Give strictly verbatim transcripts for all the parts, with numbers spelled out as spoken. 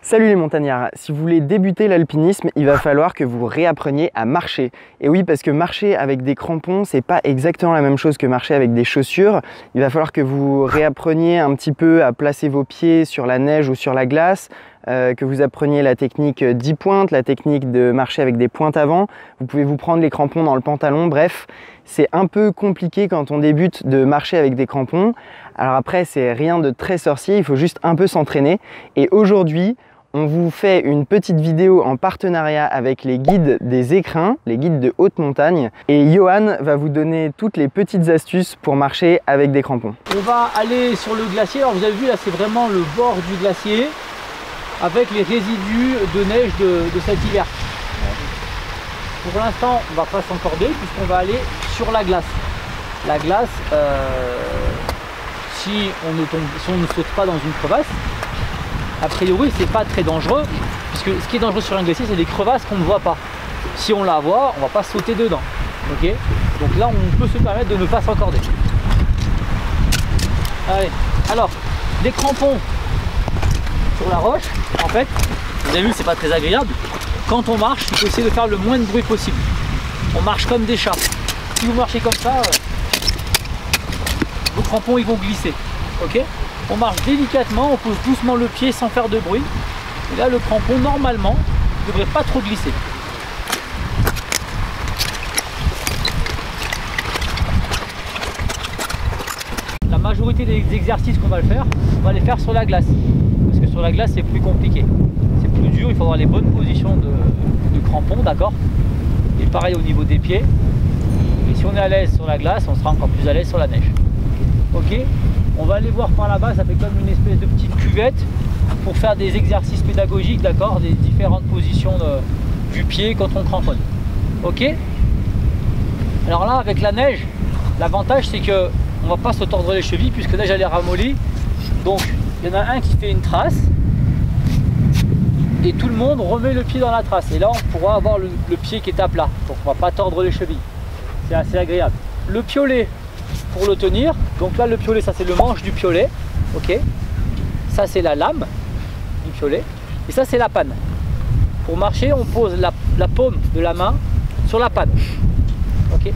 Salut les montagnards, si vous voulez débuter l'alpinisme, il va falloir que vous réappreniez à marcher. Et oui, parce que marcher avec des crampons, c'est pas exactement la même chose que marcher avec des chaussures. Il va falloir que vous réappreniez un petit peu à placer vos pieds sur la neige ou sur la glace, euh, que vous appreniez la technique dix pointes, la technique de marcher avec des pointes avant. Vous pouvez vous prendre les crampons dans le pantalon, bref, c'est un peu compliqué quand on débute de marcher avec des crampons. Alors après, c'est rien de très sorcier, il faut juste un peu s'entraîner. Et aujourd'hui, on vous fait une petite vidéo en partenariat avec les guides des écrins, les guides de haute montagne. Et Johan va vous donner toutes les petites astuces pour marcher avec des crampons. On va aller sur le glacier. Alors vous avez vu là, c'est vraiment le bord du glacier avec les résidus de neige de, de cet hiver. Pour l'instant, on ne va pas s'encorder puisqu'on va aller sur la glace. La glace, euh, si, on ne tombe, si on ne saute pas dans une crevasse, a priori c'est pas très dangereux, puisque ce qui est dangereux sur un glacier, c'est des crevasses qu'on ne voit pas. Si on la voit, on va pas sauter dedans. Ok, donc là on peut se permettre de ne pas s'encorder. Allez, alors des crampons sur la roche, en fait, vous avez vu, c'est pas très agréable. Quand on marche, il faut essayer de faire le moins de bruit possible. On marche comme des chats. Si vous marchez comme ça, vos crampons ils vont glisser. Ok, on marche délicatement, on pose doucement le pied sans faire de bruit. Et là, le crampon, normalement, ne devrait pas trop glisser. La majorité des exercices qu'on va le faire, on va les faire sur la glace. Parce que sur la glace, c'est plus compliqué. C'est plus dur, il faut avoir les bonnes positions de, de crampons, d'accord? Et pareil au niveau des pieds. Et si on est à l'aise sur la glace, on sera encore plus à l'aise sur la neige. Ok? On va aller voir par là-bas, ça fait comme une espèce de petite cuvette pour faire des exercices pédagogiques, d'accord, des différentes positions de, du pied quand on cramponne. Ok? Alors là, avec la neige, l'avantage c'est que on va pas se tordre les chevilles puisque la neige elle est ramollie. Donc il y en a un qui fait une trace et tout le monde remet le pied dans la trace. Et là, on pourra avoir le, le pied qui est à plat. Donc on va pas tordre les chevilles. C'est assez agréable. Le piolet, pour le tenir, donc là le piolet, ça c'est le manche du piolet, ok, ça c'est la lame du piolet et ça c'est la panne. Pour marcher, on pose la, la paume de la main sur la panne, ok.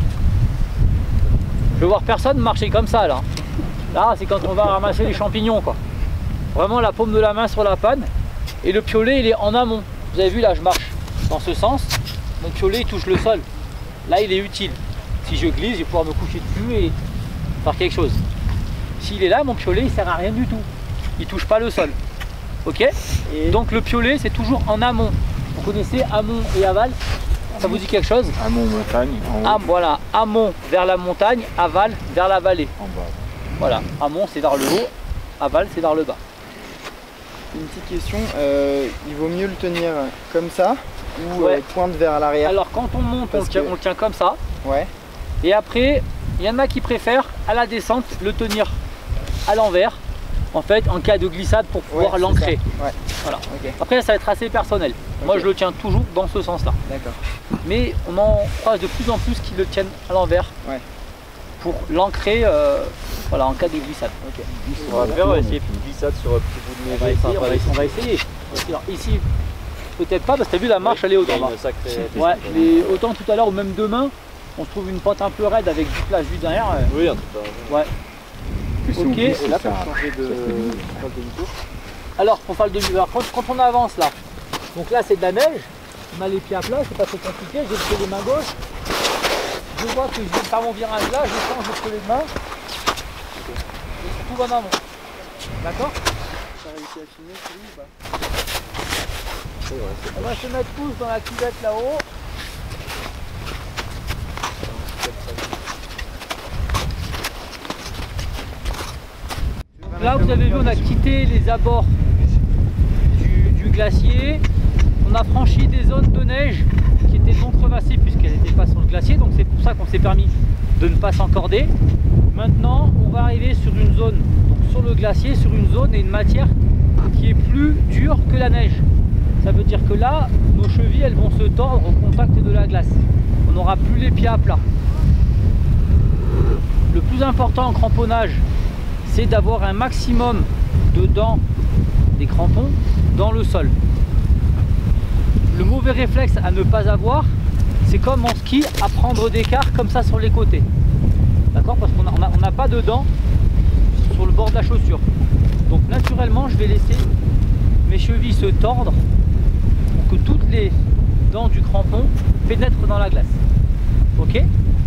Je vais voir personne marcher comme ça là. Là c'est quand on va ramasser les champignons quoi. Vraiment la paume de la main sur la panne et le piolet il est en amont. Vous avez vu là, je marche dans ce sens, mon piolet il touche le sol. Là il est utile. Si je glisse, je vais pouvoir me coucher dessus et faire quelque chose. S'il est là, mon piolet, il sert à rien du tout. Il touche pas le sol. Ok? Et donc le piolet, c'est toujours en amont. Vous connaissez amont et aval? Ça vous dit quelque chose? Amont, montagne, en haut. Ah, voilà, amont vers la montagne, aval vers la vallée. En bas. Voilà, amont c'est vers le haut, aval c'est vers le bas. Une petite question, euh, il vaut mieux le tenir comme ça ou Ouais. euh, pointe vers l'arrière? Alors quand on monte, on, Parce tient, que- on le tient comme ça. Ouais. Et après, il y en a qui préfèrent à la descente le tenir à l'envers, en fait, en cas de glissade pour pouvoir Ouais, c'est l'ancrer. ça. Ouais. Voilà. Ok. Après, ça va être assez personnel. Moi, Ok. je le tiens toujours dans ce sens-là. D'accord. Mais on en croise de plus en plus qui le tiennent à l'envers Ouais. pour l'ancrer, euh, voilà, en cas de glissade. Ok. On va faire essayer une glissade sur un petit bout de On va neige. essayer. On va, on va essayer. Alors, ici, peut-être pas parce que tu as vu la marche, elle est haute en bas. Ouais, mais autant tout à l'heure ou même demain, on se trouve une pente un peu raide avec du plage juste derrière. euh, Oui, en tout cas. Ouais. Ok. Et là, pour changer de demi-tour. Alors, pour faire le demi, alors quand, quand on avance là, donc là c'est de la neige, on a les pieds à plat, c'est pas très compliqué, j'ai le pied des mains gauche. Je vois que je vais faire mon virage là, je change le pied de main. Et je trouve en amont. D'accord? T'as réussi à filmer celui ou pas? On va se mettre tous dans la cuvette là-haut. Là vous avez vu, on a quitté les abords du, du glacier. On a franchi des zones de neige qui étaient non crevassées puisqu'elles n'étaient pas sur le glacier. Donc c'est pour ça qu'on s'est permis de ne pas s'encorder. Maintenant on va arriver sur une zone, donc sur le glacier, sur une zone et une matière qui est plus dure que la neige. Ça veut dire que là, nos chevilles elles vont se tordre au contact de la glace. On n'aura plus les pieds à plat. Le plus important en cramponnage, c'est d'avoir un maximum de dents des crampons dans le sol. Le mauvais réflexe à ne pas avoir, c'est comme en ski, à prendre des quarts comme ça sur les côtés. D'accord? Parce qu'on n'a on a pas de dents sur le bord de la chaussure. Donc naturellement, je vais laisser mes chevilles se tordre pour que toutes les dents du crampon pénètrent dans la glace. Ok?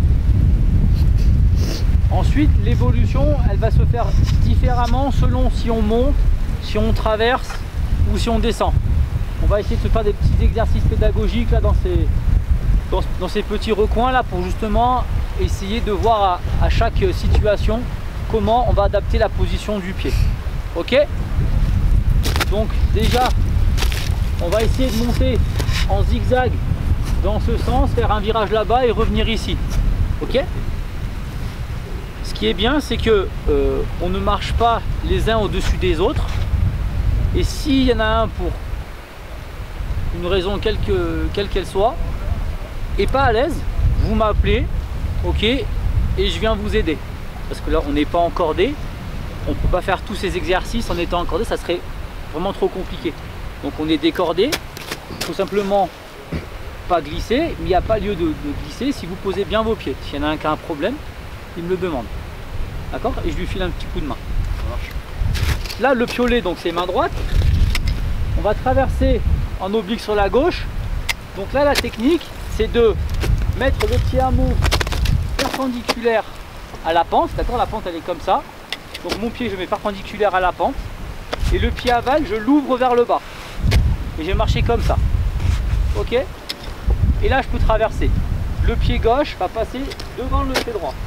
Ensuite, l'évolution, elle va se faire différemment selon si on monte, si on traverse ou si on descend. On va essayer de se faire des petits exercices pédagogiques là dans ces, dans, dans ces petits recoins là pour justement essayer de voir à, à chaque situation comment on va adapter la position du pied. Ok? Donc déjà, on va essayer de monter en zigzag dans ce sens, faire un virage là-bas et revenir ici. Ok? Ce qui est bien, c'est que euh, on ne marche pas les uns au-dessus des autres. Et s'il y en a un pour une raison quelle que, quelle qu'elle soit, et pas à l'aise, vous m'appelez, ok, et je viens vous aider. Parce que là, on n'est pas encordé, on ne peut pas faire tous ces exercices en étant encordé, ça serait vraiment trop compliqué. Donc on est décordé, tout simplement pas glisser, mais il n'y a pas lieu de, de glisser si vous posez bien vos pieds. S'il y en a un qui a un problème, il me le demande. D'accord? Et je lui file un petit coup de main. Là, le piolet, donc c'est main droite. On va traverser en oblique sur la gauche. Donc là, la technique, c'est de mettre le pied amont perpendiculaire à la pente. D'accord? La pente, elle est comme ça. Donc mon pied, je mets perpendiculaire à la pente. Et le pied aval, je l'ouvre vers le bas. Et je vais marcher comme ça. Ok? Et là, je peux traverser. Le pied gauche va passer devant le pied droit.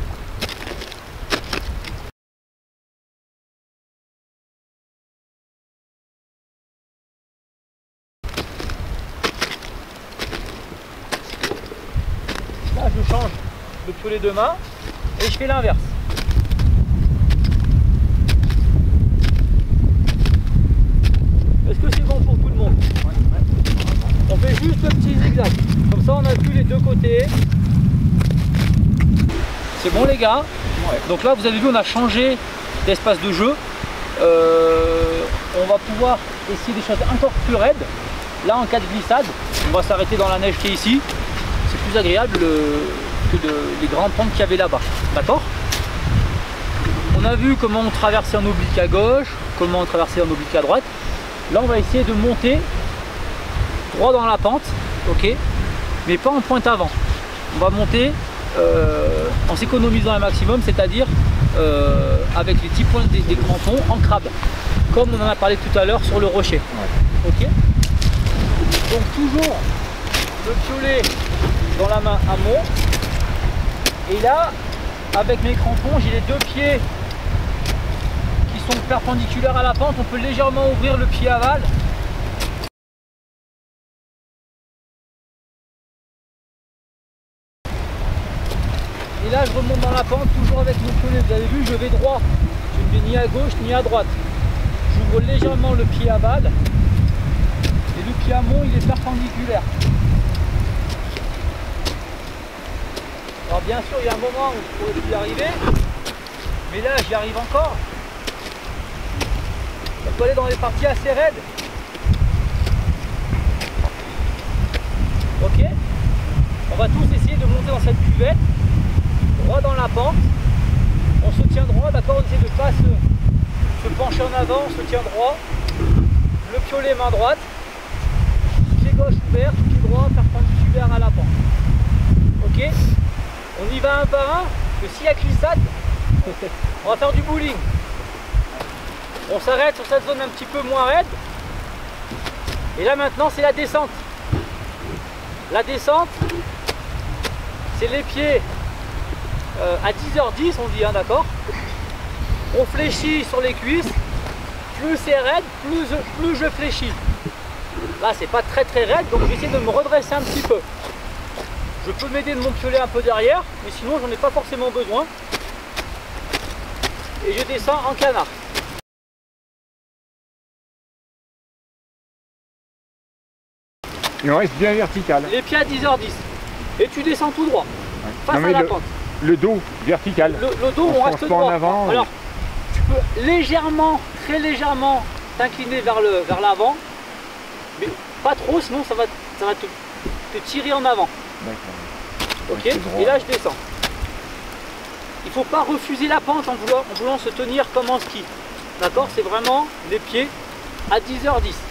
Là, je change le piolet de main et je fais l'inverse. Est-ce que c'est bon pour tout le monde? On fait juste le petit zigzag. Comme ça, on a vu les deux côtés. C'est bon, les gars? Ouais. Donc là, vous avez vu, on a changé d'espace de jeu. Euh, on va pouvoir essayer des choses encore plus raides. Là, en cas de glissade, on va s'arrêter dans la neige qui est ici. C'est plus agréable que de, les grandes pentes qu'il y avait là-bas. D'accord? On a vu comment on traversait en oblique à gauche, comment on traversait en oblique à droite. Là, on va essayer de monter droit dans la pente, ok, mais pas en pointe avant. On va monter euh, en s'économisant un maximum, c'est-à-dire euh, avec les petits points des, des crampons en crabe, comme on en a parlé tout à l'heure sur le rocher. Ouais. Ok. Donc toujours le piolet dans la main amont. Et là, avec mes crampons, j'ai les deux pieds qui sont perpendiculaires à la pente. On peut légèrement ouvrir le pied aval. Et là, je remonte dans la pente, toujours avec mon piolet. Vous avez vu, je vais droit. Je ne vais ni à gauche ni à droite. J'ouvre légèrement le pied aval. Et le pied amont, il est perpendiculaire. Alors bien sûr, il y a un moment où je pourrais plus y arriver. Mais là, j'y arrive encore. On peut aller dans les parties assez raides. Ok. On va tous essayer de monter dans cette cuvette. Droit dans la pente, on se tient droit, d'accord, on essaie de ne pas se, se pencher en avant, on se tient droit, le piolet main droite, pied gauche ouvert, pied droit perpendiculaire à la pente. Ok, on y va un par un, que s'il y a glissade, on va faire du bowling. On s'arrête sur cette zone un petit peu moins raide, et là maintenant c'est la descente. La descente, c'est les pieds Euh, à dix heures dix, on dit, hein, d'accord? On fléchit sur les cuisses, plus c'est raide, plus je, plus je fléchis. Là, c'est pas très très raide, donc j'essaie de me redresser un petit peu. Je peux m'aider de mon piolet un peu derrière, mais sinon j'en ai pas forcément besoin. Et je descends en canard. Et on reste bien vertical. Les pieds à dix heures dix. Et tu descends tout droit, ouais. Face non, à la le... pente. Le dos vertical. Le, le dos, on, on reste droit. En avant, alors, tu peux légèrement, très légèrement t'incliner vers le vers l'avant, mais pas trop, sinon ça va, ça va te, te tirer en avant. D'accord. Ok. Et là, je descends. Il ne faut pas refuser la pente en voulant, en voulant se tenir comme en ski. D'accord? C'est vraiment les pieds à dix heures dix.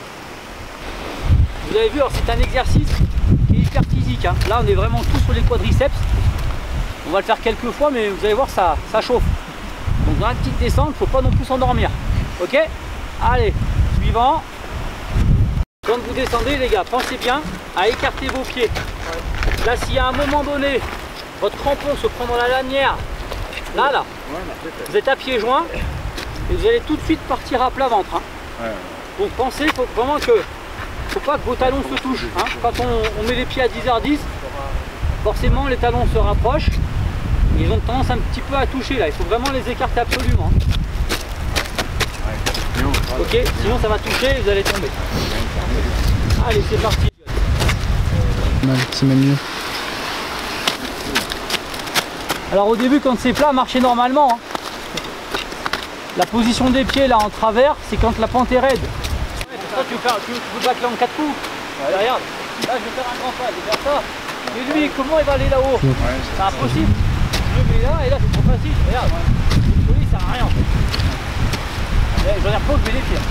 Vous avez vu, alors c'est un exercice qui est hyper physique. Hein. Là, on est vraiment tous sur les quadriceps. On va le faire quelques fois, mais vous allez voir, ça, ça chauffe. Donc dans la petite descente, il ne faut pas non plus s'endormir. Ok? Allez, suivant. Quand vous descendez, les gars, pensez bien à écarter vos pieds. Là, s'il y a un moment donné, votre crampon se prend dans la lanière, là, là, vous êtes à pieds joints et vous allez tout de suite partir à plat ventre. Hein. Donc pensez, il faut vraiment que, faut pas que vos talons se touchent. Hein. Quand on, on met les pieds à dix heures dix, forcément les talons se rapprochent. Ils ont tendance un petit peu à toucher là. Il faut vraiment les écarter absolument. Hein. Ok, sinon ça va toucher et vous allez tomber. Allez, c'est parti. C'est même mieux. Alors au début, quand c'est plat, marchez normalement. Hein. La position des pieds là en travers, c'est quand la pente est raide. Ouais, pour ça, tu veux, faire, tu veux, tu veux bâcler en quatre coups. Ouais, regarde, là je vais faire un grand pas, je vais faire ça. Mais lui, comment il va aller là-haut? Ouais, c'est impossible. Je le mets là et là c'est trop facile. Regarde, ouais. Lui, ça sert à rien en fait. Je regarde pas où je mets les pieds.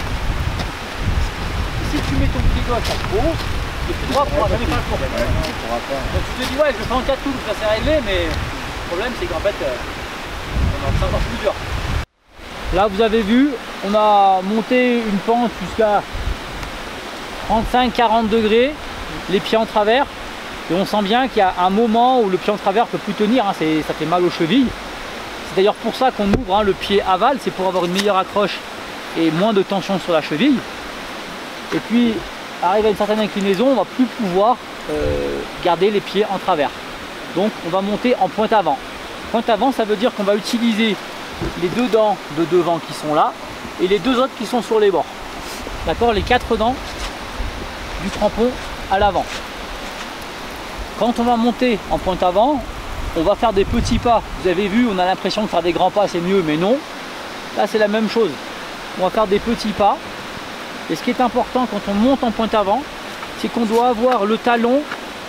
Si tu mets ton pied gauche à haut, et tout droit, tu pourras jamais faire le tour. Donc tu te dis, ouais, je le fais en quatre coups, ça c'est réglé, mais le problème c'est qu'en fait, euh, c'est encore plus dur. Là, vous avez vu, on a monté une pente jusqu'à trente-cinq à quarante degrés, les pieds en travers, et on sent bien qu'il y a un moment où le pied en travers ne peut plus tenir, hein, ça fait mal aux chevilles. C'est d'ailleurs pour ça qu'on ouvre hein, le pied aval, c'est pour avoir une meilleure accroche et moins de tension sur la cheville. Et puis, arrive à une certaine inclinaison, on ne va plus pouvoir euh, garder les pieds en travers. Donc, on va monter en pointe avant. Pointe avant, ça veut dire qu'on va utiliser les deux dents de devant qui sont là et les deux autres qui sont sur les bords. D'accord? Les quatre dents du crampon à l'avant. Quand on va monter en pointe avant, on va faire des petits pas. Vous avez vu, on a l'impression de faire des grands pas, c'est mieux, mais non. Là, c'est la même chose. On va faire des petits pas. Et ce qui est important quand on monte en pointe avant, c'est qu'on doit avoir le talon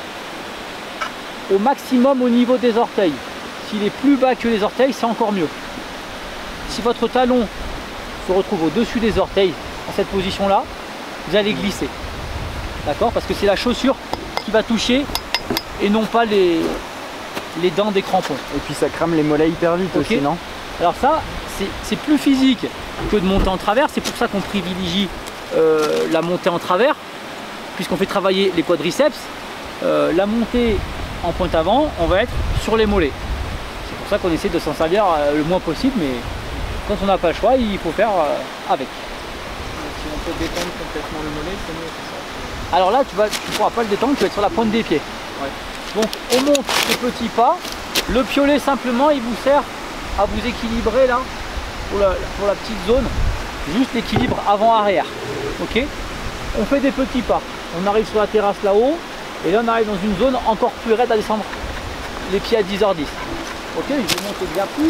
au maximum au niveau des orteils. S'il est plus bas que les orteils, c'est encore mieux. Si votre talon se retrouve au-dessus des orteils, dans cette position-là, vous allez glisser. D'accord? Parce que c'est la chaussure qui va toucher et non pas les, les dents des crampons. Et puis ça crame les mollets hyper vite okay. aussi, non? Alors ça, c'est plus physique que de monter en travers. C'est pour ça qu'on privilégie euh, la montée en travers, puisqu'on fait travailler les quadriceps. Euh, la montée en pointe avant, on va être sur les mollets. C'est pour ça qu'on essaie de s'en servir euh, le moins possible, mais quand on n'a pas le choix, il faut faire euh, avec. Si on peut détendre complètement le mollet, c'est mieux, c'est ça? Alors là, tu ne pourras pas le détendre, tu vas être sur la pointe des pieds. Ouais. Donc on monte ces petits pas. Le piolet simplement, il vous sert à vous équilibrer là, pour la, pour la petite zone, juste l'équilibre avant-arrière. Ok? On fait des petits pas. On arrive sur la terrasse là-haut, et là on arrive dans une zone encore plus raide à descendre les pieds à dix heures dix. Ok, je vais monter bien plus.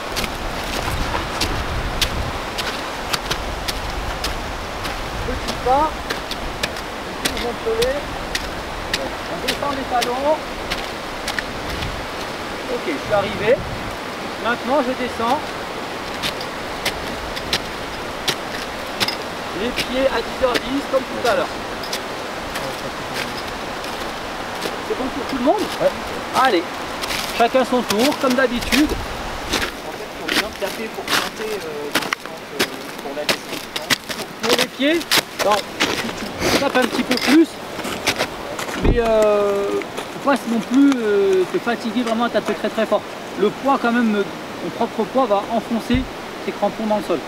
Petit pas. On descend les talons. Ok, je suis arrivé. Maintenant, je descends. Les pieds à dix heures dix comme tout à l'heure. C'est bon pour tout le monde? Ouais. Allez, chacun son tour, comme d'habitude. En fait, il faut bien taper pour pointer euh, pour la descente. Pour les pieds, alors, tu tapes un petit peu plus, mais euh, faut pas non plus euh, te fatiguer vraiment à taper très très fort. Le poids quand même, ton propre poids va enfoncer tes crampons dans le sol.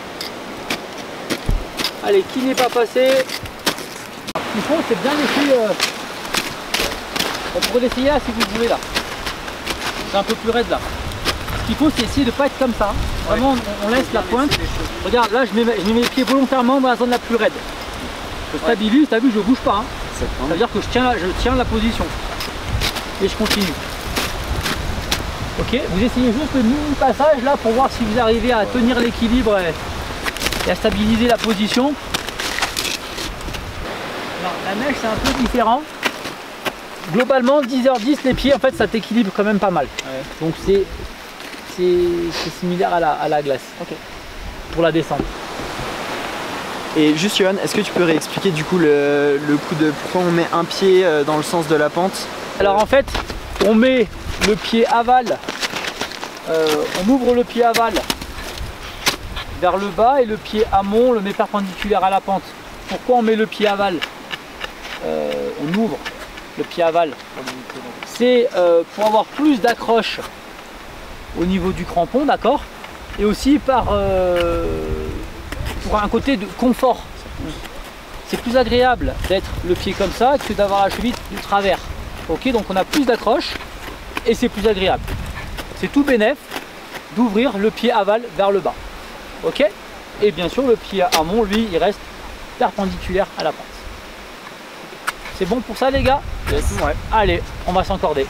Allez, qui n'est pas passé? Ce qu'il faut, c'est bien laisser. Euh, on pourrait l'essayer là si vous voulez là. C'est un peu plus raide là. Ce qu'il faut, c'est essayer de ne pas être comme ça. Vraiment, on, on laisse la pointe. Regarde, là, je mets, je mets mes pieds volontairement dans la zone la plus raide. Je stabilise, t'as vu, je bouge pas. Hein. Ça veut dire que je tiens, je tiens la position. Et je continue. Ok, vous essayez juste le mini passage là pour voir si vous arrivez à tenir l'équilibre et, et à stabiliser la position. Alors, la neige c'est un peu différent. Globalement dix heures dix les pieds en fait ça t'équilibre quand même pas mal. Ouais. Donc c'est similaire à la, à la glace. Okay. Pour la descente. Et juste Johan, est-ce que tu peux réexpliquer du coup le, le coup de pourquoi on met un pied dans le sens de la pente? Alors en fait on met le pied aval, euh, on ouvre le pied aval vers le bas et le pied amont on le met perpendiculaire à la pente. Pourquoi on met le pied aval? euh, On ouvre le pied aval, c'est euh, pour avoir plus d'accroche au niveau du crampon, d'accord, et aussi par euh, pour un côté de confort. C'est plus agréable d'être le pied comme ça que d'avoir la cheville du travers. Ok, donc on a plus d'accroche et c'est plus agréable. C'est tout bénef d'ouvrir le pied aval vers le bas. Ok, et bien sûr le pied amont, lui, il reste perpendiculaire à la pente. C'est bon pour ça les gars? Yes. Ouais. Allez, on va s'encorder.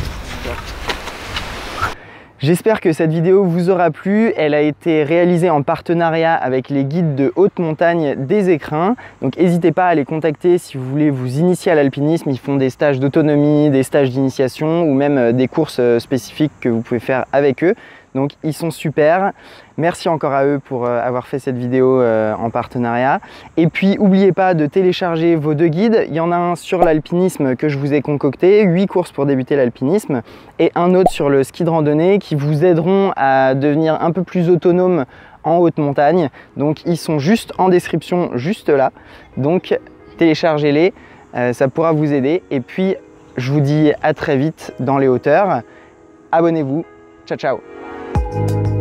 J'espère que cette vidéo vous aura plu. Elle a été réalisée en partenariat avec les guides de haute montagne des Écrins. Donc n'hésitez pas à les contacter si vous voulez vous initier à l'alpinisme. Ils font des stages d'autonomie, des stages d'initiation ou même des courses spécifiques que vous pouvez faire avec eux. Donc ils sont super. Merci encore à eux pour avoir fait cette vidéo en partenariat. Et puis n'oubliez pas de télécharger vos deux guides. Il y en a un sur l'alpinisme que je vous ai concocté, huit courses pour débuter l'alpinisme, et un autre sur le ski de randonnée qui vous aideront à devenir un peu plus autonome en haute montagne. Donc ils sont juste en description, juste là. Donc téléchargez-les, ça pourra vous aider. Et puis je vous dis à très vite dans les hauteurs. Abonnez-vous. Ciao, ciao.